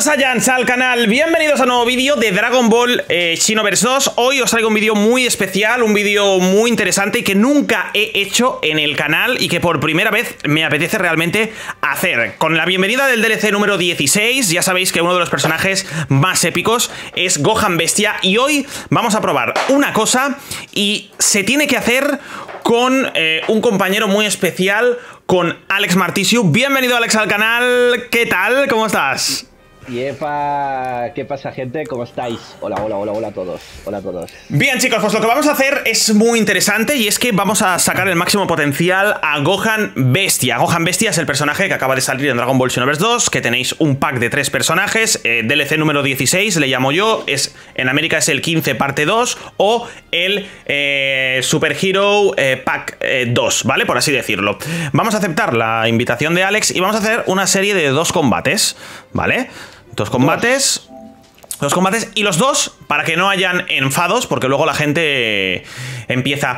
Saiyans al canal, bienvenidos a un nuevo vídeo de Dragon Ball Xenoverse 2. Hoy os traigo un vídeo muy especial, un vídeo muy interesante y que nunca he hecho en el canal y que por primera vez me apetece realmente hacer. Con la bienvenida del DLC número 16, ya sabéis que uno de los personajes más épicos es Gohan Bestia y hoy vamos a probar una cosa y se tiene que hacer con un compañero muy especial, con Alex Martisiu. Bienvenido, Alex, al canal. ¿Qué tal? ¿Cómo estás? Yepa, ¿qué pasa, gente? ¿Cómo estáis? Hola, hola, hola, hola a todos. Hola a todos. Bien, chicos, pues lo que vamos a hacer es muy interesante y es que vamos a sacar el máximo potencial a Gohan Bestia. Gohan Bestia es el personaje que acaba de salir en Dragon Ball Xenoverse 2, que tenéis un pack de 3 personajes, DLC número 16, le llamo yo, en América es el 15 parte 2 o el Super Hero Pack 2, ¿vale? Por así decirlo. Vamos a aceptar la invitación de Alex y vamos a hacer una serie de 2 combates, ¿vale? Dos combates y los dos, para que no hayan enfados, porque luego la gente empieza...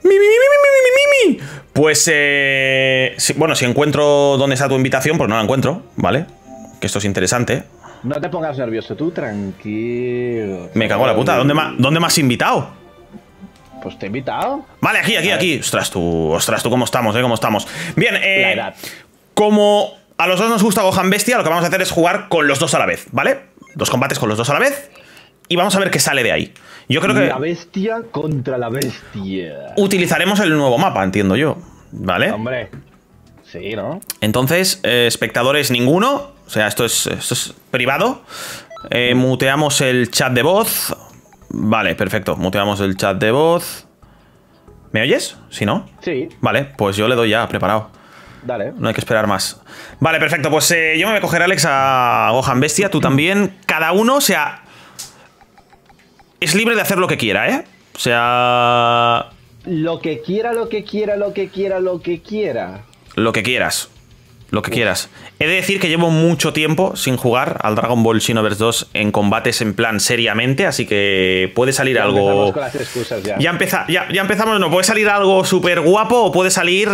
Pues, bueno, si encuentro dónde está tu invitación, pues no la encuentro, ¿vale? Que esto es interesante. No te pongas nervioso, tú tranquilo. Me cago en la puta, ¿dónde me has invitado? Pues te he invitado. Vale, aquí. Ostras, tú, ¿cómo estamos, cómo estamos? Bien, la edad. Como a los dos nos gusta Gohan Bestia, lo que vamos a hacer es jugar con los dos a la vez, ¿vale? 2 combates con los dos a la vez y vamos a ver qué sale de ahí. Yo creo que... La bestia contra la bestia. Utilizaremos el nuevo mapa, entiendo yo, ¿vale? Hombre, sí, ¿no? Entonces, espectadores ninguno, o sea, esto es privado. Muteamos el chat de voz. Vale, perfecto, muteamos el chat de voz. ¿Me oyes? ¿Sí, no? Sí. Vale, pues yo le doy ya, preparado. Dale. No hay que esperar más. Vale, perfecto. Pues yo me voy a coger, Alex, a Gohan Bestia. Tú también. Cada uno, o sea... Es libre de hacer lo que quiera, ¿eh? O sea... Lo que quiera, lo que quiera, lo que quiera, lo que quiera. Lo que quieras. Lo que quieras. He de decir que llevo mucho tiempo sin jugar al Dragon Ball Xenoverse 2 en combates en plan seriamente, así que puede salir ya algo... Empezamos con las excusas ya. Ya empezamos, no, puede salir algo súper guapo o puede salir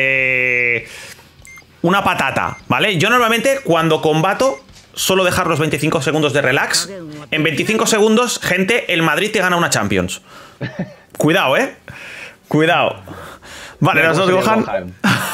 una patata, ¿vale? Yo normalmente cuando combato suelo dejar los 25 segundos de relax. En 25 segundos, gente, el Madrid te gana una Champions. Cuidado, ¿eh? Cuidado. Vale, los dos Gohan.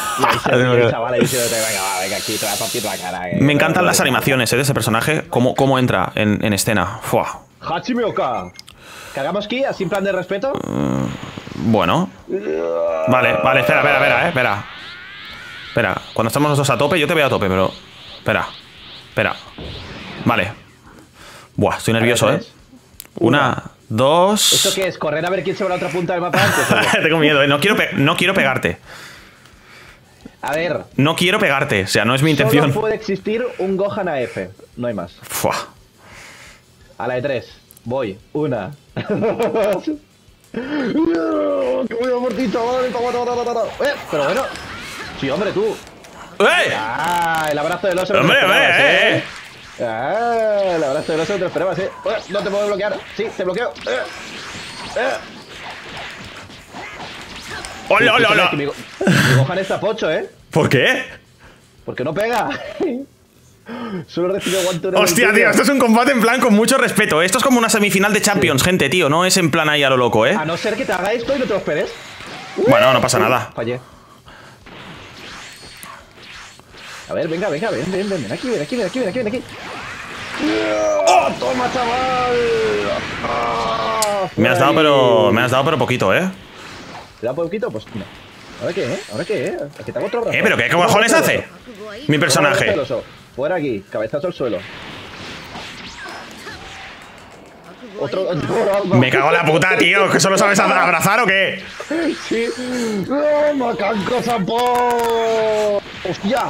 Me encantan las animaciones de ese personaje. Cómo entra en escena. Fua. Hachimioka. ¿Cargamos ki así en plan de respeto? Bueno. Vale, espera. Espera, cuando estamos los dos a tope, yo te veo a tope, pero... Espera. Vale. Buah, estoy nervioso, ¿eh? 1, 2... ¿Esto qué es? ¿Correr a ver quién se va a la otra punta del mapa antes? Tengo miedo, ¿eh? No quiero pegarte. A ver. No quiero pegarte, o sea, no es mi intención. Solo puede existir un Gohan AF, no hay más. Fua. A la de 3. Voy. 1. ¡Qué muy amortito! Pero bueno. Sí, hombre, tú. ¡Eh! ¡Ah! El abrazo del oso. ¡Hombre! ¡Ah! El abrazo del oso no te lo esperabas, ¿eh? No te puedo bloquear. Sí, te bloqueo. ¡Hola! Mi Gohan está pocho, ¿eh? ¿Por qué? Porque no pega. Solo recibe guantes. Hostia, tío, esto es un combate en plan con mucho respeto. Esto es como una semifinal de Champions, gente, tío. No es en plan ahí a lo loco, ¿eh? A no ser que te haga esto y no te lo esperes. Bueno, no pasa nada. Fallé. A ver, venga, ven. Aquí. ¡Oh! ¡Toma, chaval! Me has dado pero poquito, ¿eh? ¿Te da poquito? Pues no. ¿Ahora qué? Aquí te hago otro brazo. ¿Pero qué cojones hace? Mi personaje. Fuera aquí, cabezazo al suelo. Otro. Me cago en la puta, tío. ¿Que solo sabes abrazar o qué? Sí. ¡No, macanco zapo! ¡Hostia!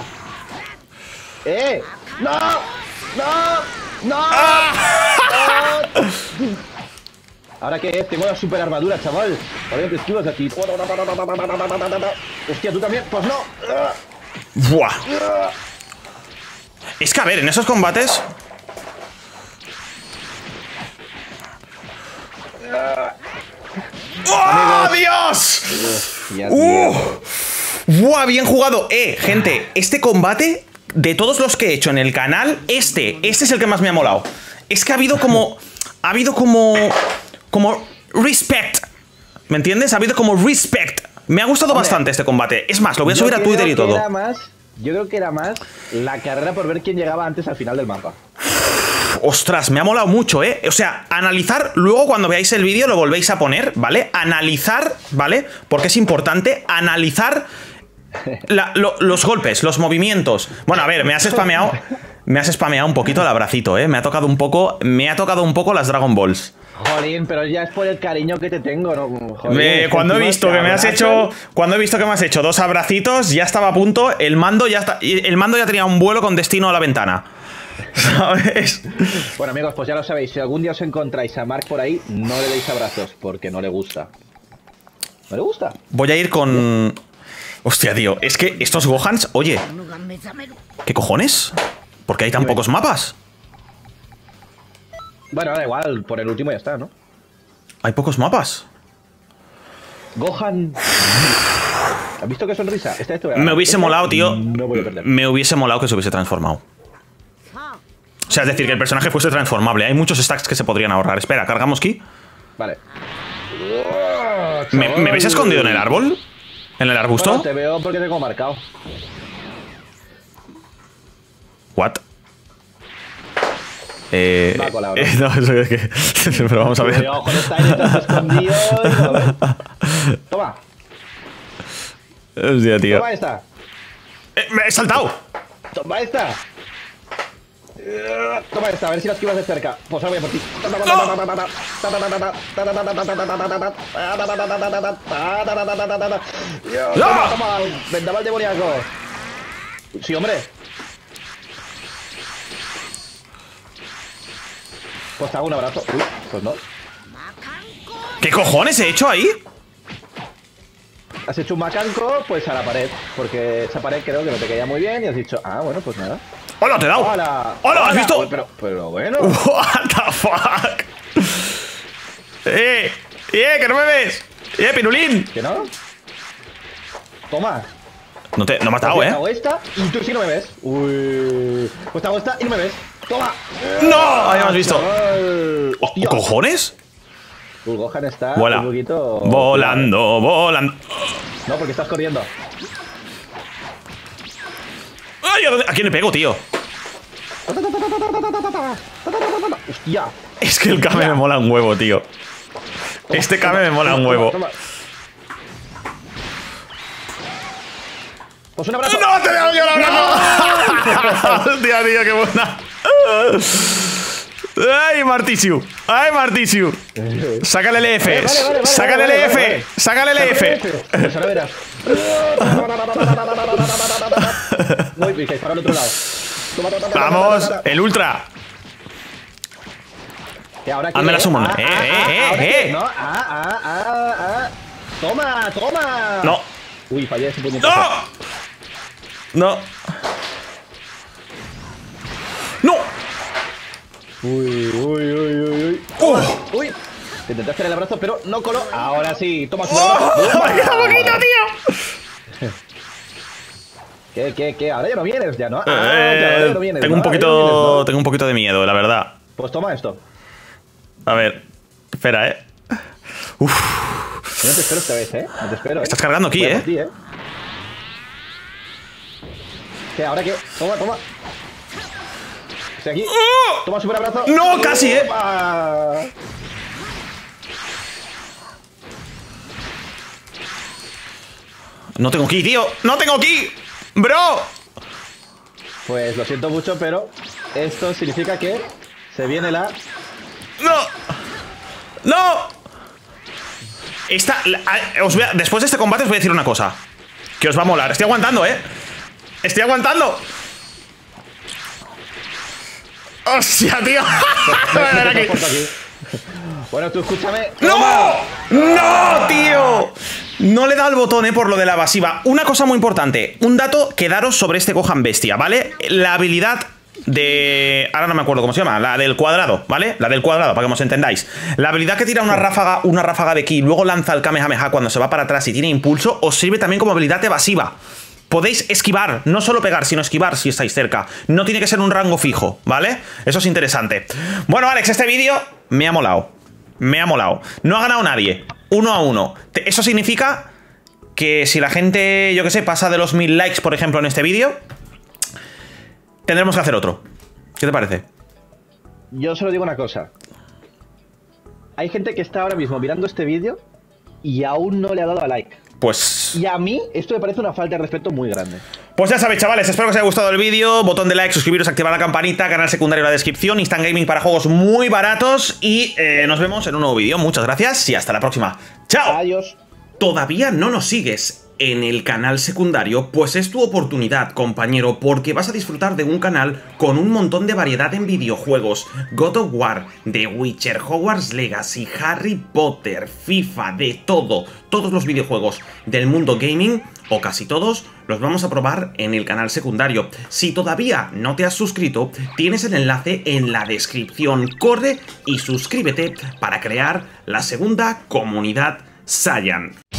¡No! ¿Ahora qué es? Tengo la super armadura, chaval. Ahora te esquivas aquí. Hostia, ¿tú también? Pues no. Buah. Es que a ver, en esos combates... ¡Oh, Dios! ¡Buah, bien jugado! Gente, este combate de todos los que he hecho en el canal, este es el que más me ha molado. Es que ha habido como respect. ¿Me entiendes? Ha habido como respect. Me ha gustado bastante este combate. Es más, lo voy a subir a Twitter y todo. Yo creo que era más la carrera por ver quién llegaba antes al final del mapa. Ostras, me ha molado mucho, ¿eh? O sea, analizar, luego cuando veáis el vídeo lo volvéis a poner, ¿vale? Analizar, ¿vale? Porque es importante analizar los golpes, los movimientos. Bueno, a ver, me has spameado un poquito el abracito, ¿eh? Me ha tocado un poco las Dragon Balls. Jolín, pero ya es por el cariño que te tengo, ¿no? Jolín, cuando he visto que me has hecho 2 abracitos, ya estaba a punto, el mando ya tenía un vuelo con destino a la ventana. ¿Sabes? Bueno, amigos, pues ya lo sabéis, si algún día os encontráis a Mark por ahí, no le deis abrazos, porque no le gusta. ¿No le gusta? Voy a ir con... Hostia, tío, es que estos Gohans, oye, ¿qué cojones? ¿Por qué hay tan pocos mapas? Bueno, da igual, por el último ya está, ¿no? Hay pocos mapas. Gohan. ¿Has visto qué sonrisa? Me hubiese molado, tío. No voy a perder. Me hubiese molado que se hubiese transformado. O sea, es decir, que el personaje fuese transformable. Hay muchos stacks que se podrían ahorrar. Espera, ¿cargamos ki? Vale. ¿Me ves escondido en el árbol? ¿En el arbusto? Bueno, te veo porque tengo marcado. ¿What? Va a colar, ¿no? No, es que... Pero vamos a ver. Ojo, está ahí detrás escondido y a ver. Toma. Hostia, tío. Toma esta. ¡Me he saltado! Toma esta. Toma esta, a ver si la esquivas de cerca. Pues ahora voy a por ti. Toma, toma, vendaval demoníaco. Sí, hombre. Pues te hago un abrazo. Uy, pues no. ¿Qué cojones he hecho ahí? Has hecho un macanco, pues a la pared. Porque esa pared creo que no te caía muy bien y has dicho, ah, bueno, pues nada. ¡Hola, te he dado! ¡Hola! ¡Hola! ¿Has visto? Pero bueno. What the fuck? Que no me ves. Pirulín. ¿Que no? Toma. No me has dado, Te hago esta y tú sí no me ves. Uy. Pues te hago esta y no me ves. ¡Toma! ¡No! Habíamos visto. Hostia. ¿Cojones? Gohan está Vuela. un poquito... Volando. No, porque estás corriendo. ¡Ay! ¿A quién le pego, tío? ¡Hostia! Es que el Kame me mola un huevo, tío. Este Kame me mola un huevo. Pues un abrazo. ¡No! ¡Te he dado yo el abrazo! ¡Hostia, tío! ¡Qué buena! ¡Ay, Martisiu! ¡Ay, Martisiu! ¡Sácale el F! ¡Sácale el F! ¡Sácale el F! Pues ahora verás. Muy bien, para el otro lado. ¡Vamos! ¡El Ultra! Hazme la summon. ¿No? Toma. No. Uy, fallé ese puñetazo. No. ¡No! Uy. Uy. Te intenté hacer el abrazo, pero no coló. Ahora sí, toma su abrazo. ¡Qué poquito, tío! ¿Qué? Ahora ya no vienes, ya no. Ya no vienes. Tengo un poquito de miedo, la verdad. Pues toma esto. A ver. Espera, Uf. Yo no te espero esta vez, No te espero, Estás cargando aquí, Voy a por ti, ¿Qué? ¿Ahora qué? Toma. Estoy aquí. Toma super abrazo. No, casi, No tengo ki, tío. ¡No tengo ki! ¡Bro! Pues lo siento mucho, pero esto significa que se viene la... ¡No! Después de este combate os voy a decir una cosa. Que os va a molar. Estoy aguantando, Estoy aguantando. ¡Hostia, tío! Bueno, tú escúchame. ¡No! ¡No, tío! No le he dado el botón, por lo de la evasiva. Una cosa muy importante. Un dato que daros sobre este Gohan Bestia, ¿vale? La habilidad de... Ahora no me acuerdo cómo se llama. La del cuadrado, ¿vale? La del cuadrado, para que os entendáis. La habilidad que tira una ráfaga de ki y luego lanza el Kamehameha cuando se va para atrás y tiene impulso, os sirve también como habilidad evasiva. Podéis esquivar, no solo pegar, sino esquivar si estáis cerca. No tiene que ser un rango fijo, ¿vale? Eso es interesante. Bueno, Alex, este vídeo me ha molado. Me ha molado. No ha ganado nadie. 1 a 1. Eso significa que si la gente, yo que sé, pasa de los 1000 likes, por ejemplo, en este vídeo, tendremos que hacer otro. ¿Qué te parece? Yo solo digo una cosa. Hay gente que está ahora mismo mirando este vídeo y aún no le ha dado a like. Pues... Y a mí esto me parece una falta de respeto muy grande. Pues ya sabéis, chavales, espero que os haya gustado el vídeo. Botón de like, suscribiros, activar la campanita, canal secundario en la descripción, Instant Gaming para juegos muy baratos. Y nos vemos en un nuevo vídeo. Muchas gracias y hasta la próxima. ¡Chao! Adiós. ¿Todavía no nos sigues en el canal secundario? Pues es tu oportunidad, compañero, porque vas a disfrutar de un canal con un montón de variedad en videojuegos. God of War, The Witcher, Hogwarts Legacy, Harry Potter, FIFA, de todo. Todos los videojuegos del mundo gaming, o casi todos, los vamos a probar en el canal secundario. Si todavía no te has suscrito, tienes el enlace en la descripción. Corre y suscríbete para crear la segunda comunidad Saiyan.